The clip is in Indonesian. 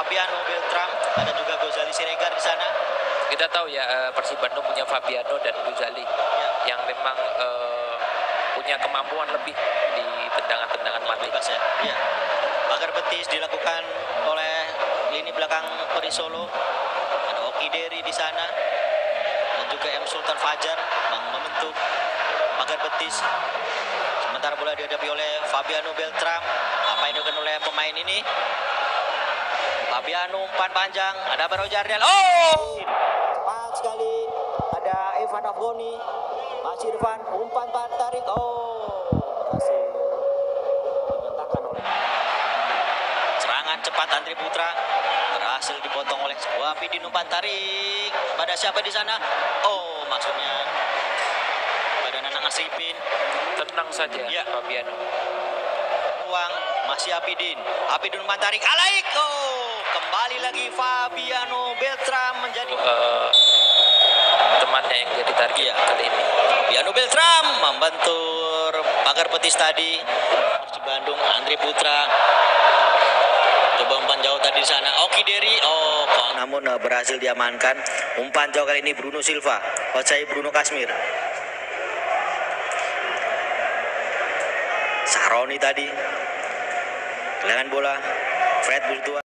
Fabiano Beltram, ada juga Gozali Siregar di sana. Kita tahu ya Persib Bandung punya Fabiano dan Gozali yang memang punya kemampuan lebih di tendangan-tendangan mati. Bebas ya. Iya. Pagar betis dilakukan oleh lini belakang Persolo. Ada Oki Dery di sana dan juga M Sultan Fajar membentuk pagar betis. Sementara bola dihadapi oleh Fabiano Beltram. Apa yang dilakukan oleh pemain ini? Fabiano umpan panjang, ada Baro Jardel. Oh! Cepat sekali. Ada Evan Afgoni. Masih Irfan, umpan tarik. Oh, berhasil dibentangkan oleh serangan cepat Andri Putra. Berhasil dipotong oleh Wapidin, umpan tarik. Pada siapa di sana? Oh, maksudnya pada Nanang Asripin. Tenang saja Ya. Fabiano. Uang masih Apidin umpan tarik. Alaik. Oh, kembali lagi Fabiano Beltram menjadi Temannya yang jadi target kali ini. Fabiano Beltram membentur pagar betis tadi. Persib Bandung Andri Putra coba umpan jauh tadi di sana. Oki Dery. Oh, namun berhasil diamankan. Umpan jauh kali ini Bruno Silva. Ocai Bruno Kasmir. Saroni tadi. Kehilangan bola. Fred Burtua.